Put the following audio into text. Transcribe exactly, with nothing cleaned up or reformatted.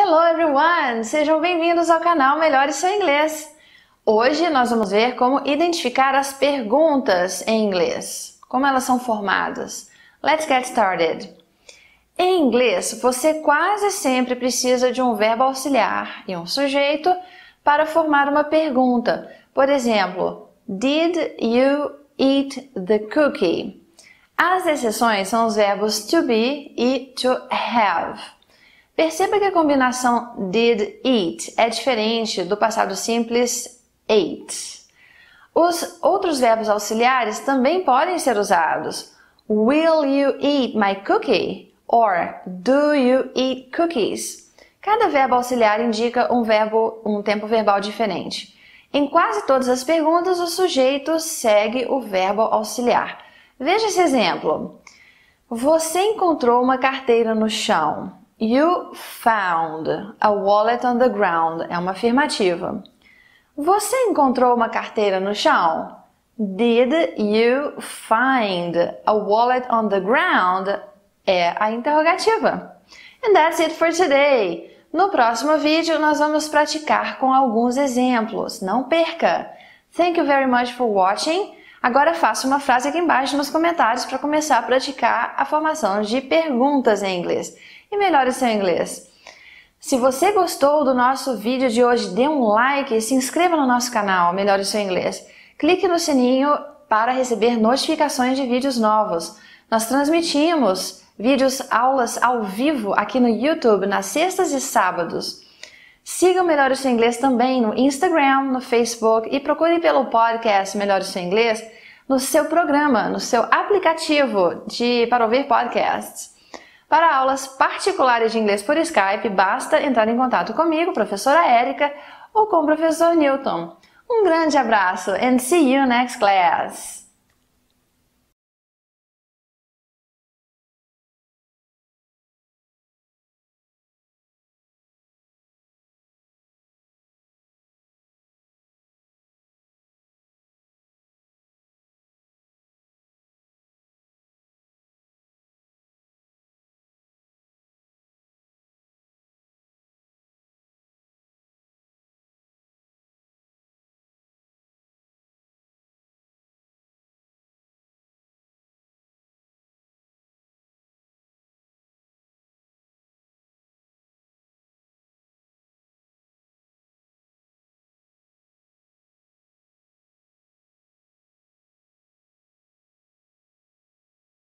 Hello everyone! Sejam bem-vindos ao canal Melhore Seu Inglês. Hoje nós vamos ver como identificar as perguntas em inglês, como elas são formadas. Let's get started. Em inglês, você quase sempre precisa de um verbo auxiliar e um sujeito para formar uma pergunta. Por exemplo, Did you eat the cookie? As exceções são os verbos to be e to have. Perceba que a combinação did eat é diferente do passado simples ate. Os outros verbos auxiliares também podem ser usados. Will you eat my cookie? Or do you eat cookies? Cada verbo auxiliar indica um verbo, um tempo verbal diferente. Em quase todas as perguntas, o sujeito segue o verbo auxiliar. Veja esse exemplo. Você encontrou uma carteira no chão. You found a wallet on the ground. É uma afirmativa. Você encontrou uma carteira no chão? Did you find a wallet on the ground? É a interrogativa. And that's it for today. No próximo vídeo, nós vamos praticar com alguns exemplos. Não perca! Thank you very much for watching. Agora faça uma frase aqui embaixo nos comentários para começar a praticar a formação de perguntas em inglês. E melhore o seu inglês. Se você gostou do nosso vídeo de hoje, dê um like e se inscreva no nosso canal Melhore o Seu Inglês. Clique no sininho para receber notificações de vídeos novos. Nós transmitimos vídeos, aulas ao vivo aqui no YouTube nas sextas e sábados. Siga o Melhore o Seu Inglês também no Instagram, no Facebook e procure pelo podcast Melhore o Seu Inglês no seu programa, no seu aplicativo de, para ouvir podcasts. Para aulas particulares de inglês por Skype, basta entrar em contato comigo, professora Érica, ou com o professor Newton. Um grande abraço and see you next class!